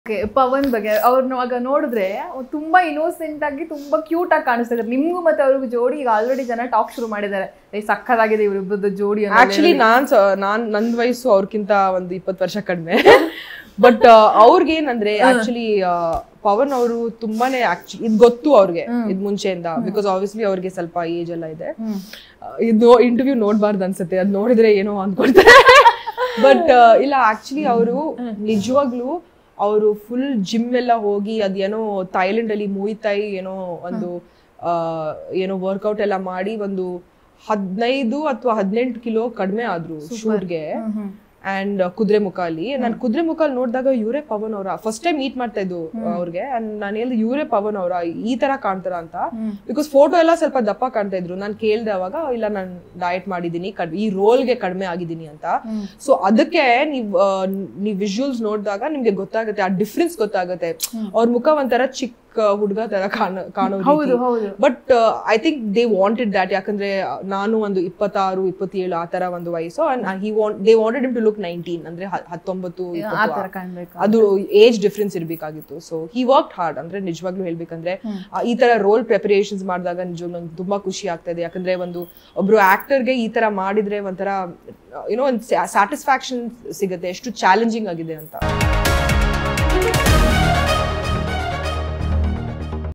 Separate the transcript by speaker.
Speaker 1: ಪವನ್ ಬಗ್ಗೆ ಅವ್ರನ್ನ ಆಗ ನೋಡಿದ್ರೆ ತುಂಬಾ ಇನ್ನೋಸೆಂಟ್ ಆಗಿ ತುಂಬಾ ಕ್ಯೂಟ್ ಆಗಿ ಕಾಣಿಸ್ತಾರೆ. ನಿಮ್ಗೂ ಮತ್ತೆ ಅವ್ರಿಗೂ ಜೋಡಿ ಈಗ ಆಲ್ರೆಡಿ ಜನ ಟಾಕ್ ಶುರು ಮಾಡಿದ್ದಾರೆ, ಸಕ್ಕತ್ತಾಗಿದೆ ಇವರಿಬ್ಬರದ್ದು ಜೋಡಿ.
Speaker 2: ಆಕ್ಚುಲಿ ನನ್ನ ವಯಸ್ಸು ಅವ್ರಕ್ಕಿಂತ ಒಂದು 20 ವರ್ಷ ಕಡಿಮೆ. ಬಟ್ ಅವ್ರಿಗೆ ಏನಂದ್ರೆ ಆಕ್ಚುಲಿ ಪವನ್ ಅವರು ತುಂಬಾನೇ ಇದು ಗೊತ್ತು ಅವ್ರಿಗೆ ಇದ್ ಮುಂಚೆಯಿಂದ, ಬಿಕಾಸ್ ಆಬ್ವಿಯಸ್ಲಿ ಅವ್ರಿಗೆ ಸ್ವಲ್ಪ ಏಜ್ ಎಲ್ಲ ಇದೆ. ಇದು ಇಂಟರ್ವ್ಯೂ ನೋಡ್ಬಾರ್ದು ಅನ್ಸುತ್ತೆ, ಅದ್ ನೋಡಿದ್ರೆ ಏನೋ ಅನ್ಕೊಳ್ತಾರೆ. ಬಟ್ ಇಲ್ಲ, ಆಕ್ಚುಲಿ ಅವರು ನಿಜವಾಗ್ಲೂ ಅವರು ಫುಲ್ ಜಿಮ್ ಎಲ್ಲ ಹೋಗಿ ಅದೇನೋ ಥೈಲ್ಯಾಂಡ್ ಅಲ್ಲಿ ಮೂಯಿತಾಯಿ ಏನೋ ಒಂದು ಏನೋ ವರ್ಕೌಟ್ ಎಲ್ಲ ಮಾಡಿ ಒಂದು 15 ಅಥವಾ 18 ಕಿಲೋ ಕಡಿಮೆ ಆದ್ರು ಶೂಟ್ಗೆ. ಅಂಡ್ ಕುದುರೆಮುಖ ಅಲ್ಲಿ ನಾನು ಕುದುರೆಮುಖ ಅಲ್ಲಿ ನೋಡಿದಾಗ ಇವರೇ ಪವನ್ ಅವರ ಫಸ್ಟ್ ಟೈಮ್ ಮೀಟ್ ಮಾಡ್ತಾ ಇದ್ದು ಅವ್ರಿಗೆ. ಅಂಡ್ ನಾನು ಹೇಳಿದೆ ಇವರೇ ಪವನ್ ಅವರ ಈ ತರ ಕಾಣ್ತಾರ ಅಂತ, ಬಿಕಾಸ್ ಫೋಟೋ ಎಲ್ಲ ಸ್ವಲ್ಪ ದಪ್ಪ ಕಾಣ್ತಾ ಇದ್ರು. ನಾನು ಕೇಳ್ದೆ ಅವಾಗ ಇಲ್ಲ ನಾನು ಡಯಟ್ ಮಾಡಿದೀನಿ, ಈ ರೋಲ್ಗೆ ಕಡಿಮೆ ಆಗಿದ್ದೀನಿ ಅಂತ. ಸೊ ಅದಕ್ಕೆ ನೀವ್ ವಿಜುವಲ್ಸ್ ನೋಡಿದಾಗ ನಿಮ್ಗೆ ಗೊತ್ತಾಗುತ್ತೆ, ಆ ಡಿಫ್ರೆನ್ಸ್ ಗೊತ್ತಾಗುತ್ತೆ. ಅವ್ರ ಮುಖ ಒಂಥರ ಚಿಕ್ಕ ಹುಡುಗ ತರ ಕಾಣೋದು. But I think they wanted that, ಯಾಕಂದ್ರೆ ನಾನು ಒಂದು 26, 27 ಆ ತರ ಒಂದು ವಯಸ್ಸು. They wanted him to look 19, ಅಂದ್ರೆ 19, 20 ಅದು ಏಜ್ ಡಿಫ್ರೆನ್ಸ್ ಇರ್ಬೇಕಾಗಿತ್ತು. So he worked hard. ಅಂದ್ರೆ ನಿಜವಾಗ್ಲೂ ಹೇಳ್ಬೇಕಂದ್ರೆ ಈ ತರ ರೋಲ್ ಪ್ರಿಪರೇಷನ್ಸ್ ಮಾಡಿದಾಗ ನಿಜವಾಗ್ಲೂ ನಂಗೆ ತುಂಬಾ ಖುಷಿ ಆಗ್ತಾ ಇದೆ. ಯಾಕಂದ್ರೆ ಒಬ್ರು ಆಕ್ಟರ್ಗೆ ಈ ತರ ಮಾಡಿದ್ರೆ ಒಂಥರ ಏನೋ ಒಂದು ಸ್ಯಾಟಿಸ್ಫ್ಯಾಕ್ಷನ್ ಸಿಗುತ್ತೆ, ಎಷ್ಟು ಚಾಲೆಂಜಿಂಗ್ ಆಗಿದೆ ಅಂತ.